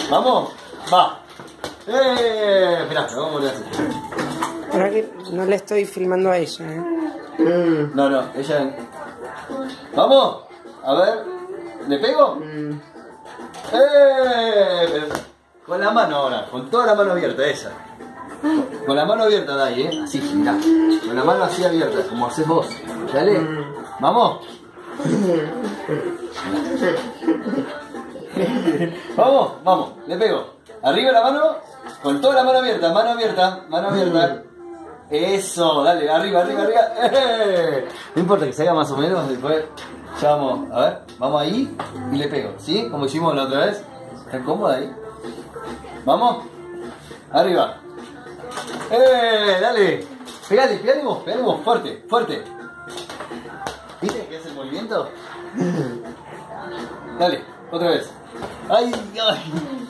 ¿Vamos? Va. Esperá, vamos a volver así. Para que no le estoy filmando a ella, No, ella... ¿Vamos? A ver. ¿Le pego? Pero con la mano ahora, con toda la mano abierta, esa. Con la mano abierta, Dai, así, mirá. Con la mano así abierta, como haces vos. Dale. ¿Vamos? Vamos, le pego. Arriba la mano, con toda la mano abierta, mano abierta, mano abierta. Eso, dale, arriba. No importa que se haga más o menos, después ya vamos, a ver, vamos ahí y le pego, ¿sí? Como hicimos la otra vez. ¿Está cómoda ahí? ¿Vamos? Arriba. Dale. Pegale vos, fuerte. ¿Viste que hace el movimiento? Dale, otra vez. Ay.